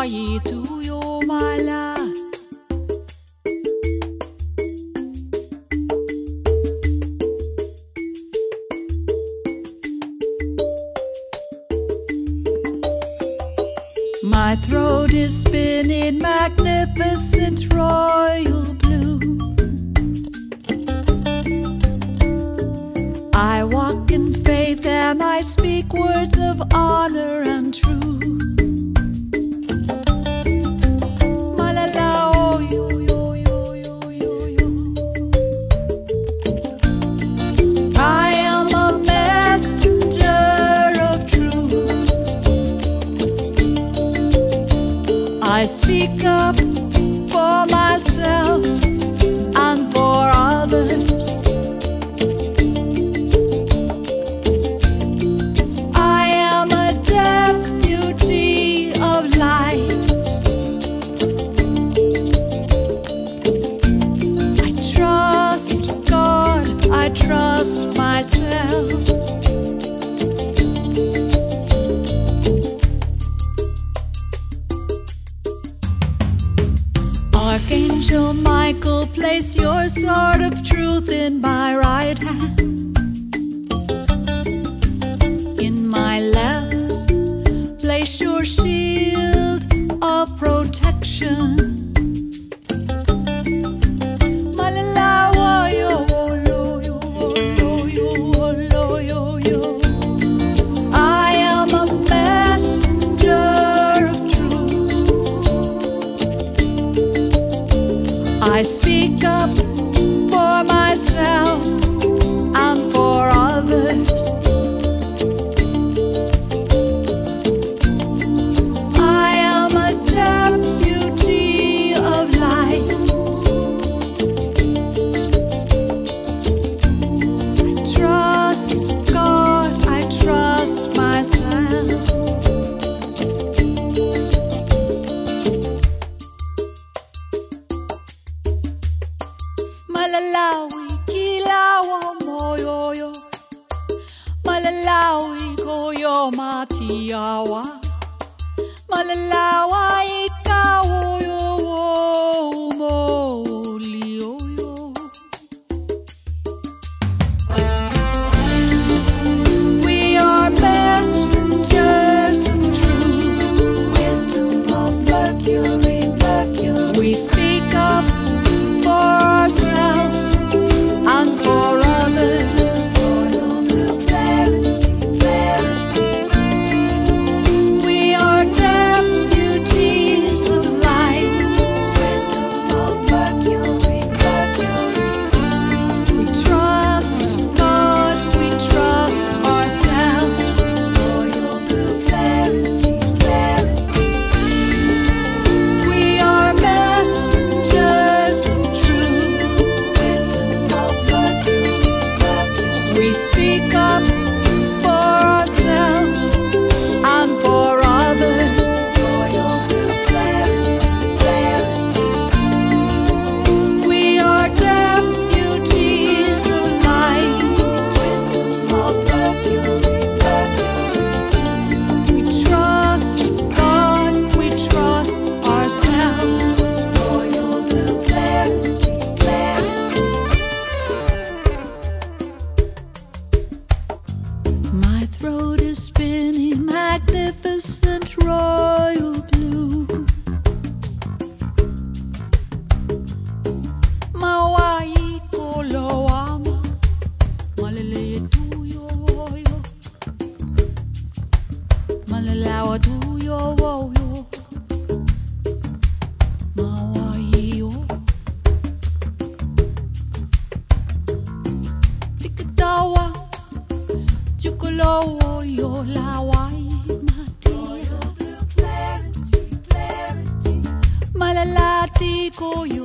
Hawaii to your my love. My throat is spinning magnificent royal blue. I walk in faith and I speak words of honor and truth. I speak up for myself and for others. I am a deputy of light. I trust God, I trust myself. Archangel Michael, place your sword of truth in my right hand. In my left, place your shield of protection. I am a messenger of truth. I speak up for myself and for others. I am a deputy of light. I trust God, I trust myself. Malalawi kilawa moyoyo, malalawi koyo matiawa, malalawa ikawo yo molioyo. We are messengers of truth, wisdom of Mercury, Mercury. We speak up for ourselves and for others. Royal blue clarity, clarity. We are deputies of light. Wisdom of Mercury, Mercury. We trust God, we trust ourselves. Royal blue clarity, clarity. We are messengers of truth. We speak up for ourselves and for others. Royal blue clarity, clarity. We are deputies of light. Wisdom of Mercury, Mercury. We trust God, we trust ourselves. Royal blue clarity, clarity. My throat is spinning magnificent royal blue. Mawai koloama, malele tuyo woyo, malalawa tuyo woyo, mawai yo. Tikatawa. Chukolowo yo lawai matia, malalati ko yo.